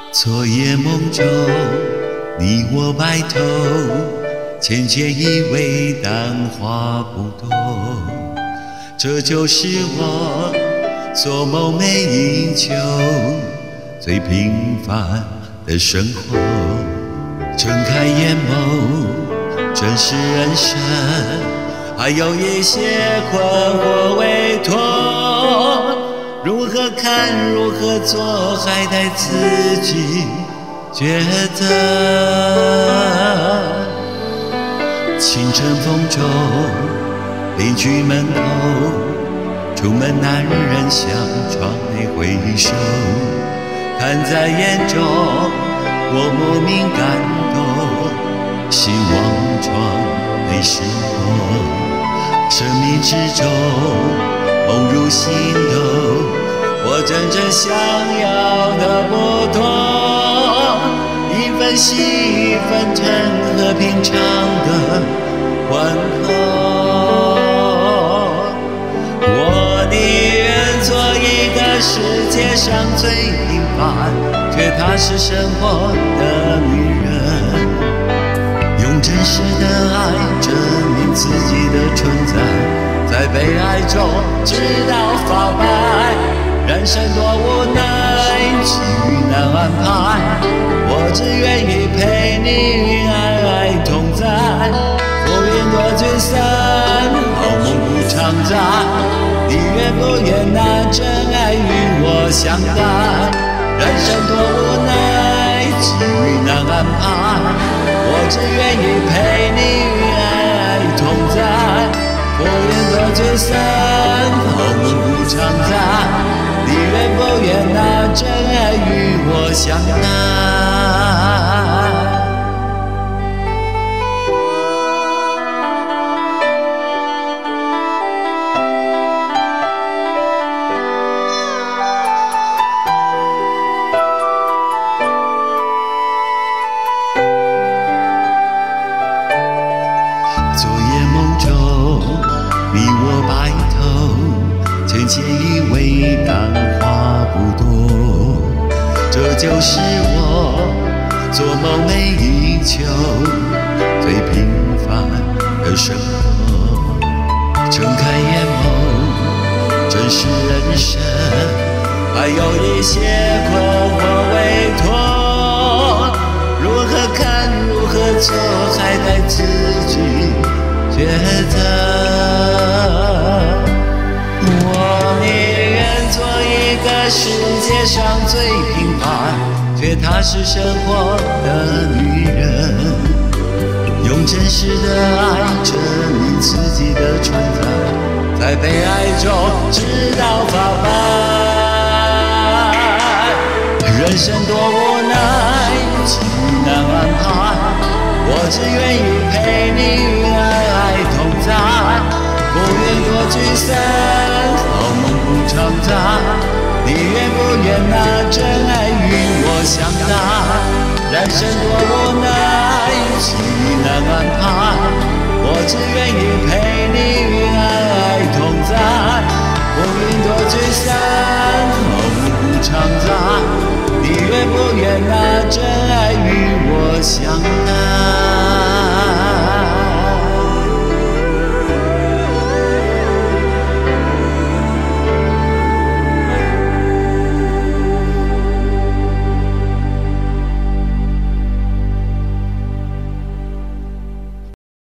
昨夜梦中，你我白头，浅浅依偎，淡化不多。这就是我做梦寐以求最平凡的生活。睁开眼眸，正是人生，还有一些困惑未脱。如何看，如何做，还待自己抉择。清晨风中，邻居门口，出门男人向窗内挥手，看在眼中，我莫名感动，希望窗内是我生命之中。梦入心头，我真正想要的不同，一份喜，一份真，和平常的问候。我宁愿做一个世界上最平凡却踏实生活的女人，用真实的爱证明自己的存在。在被爱中直到发白，人生多无奈，机遇难安排。我只愿意陪你爱爱同在，浮云多聚散，好梦不常在。你愿不愿拿真爱与我相待？人生多无奈，机遇难安排。我只愿意陪你爱爱同在。浮云多聚散，好梦不常在。你愿不愿拿真爱与我相待？昨夜梦中，你我白头，浅浅依偎，淡化不多。这就是我做梦寐以求最平凡的生活。睁开眼眸，正是人生，还有一些困惑未脱。如何看，如何做，还待自己抉择。我宁愿做一个世界上最平凡却踏实生活的女人，用真实的爱证明自己的存在，在被爱中直到发白。人生多无奈，机遇难安排。我只愿意陪你爱爱同在，浮云多聚散，好梦不常在。你愿不愿拿真爱与我相待？人生多无奈，机遇难安排。我只愿意陪你爱爱同在，浮云多聚散，好梦不常在。你愿不愿拿真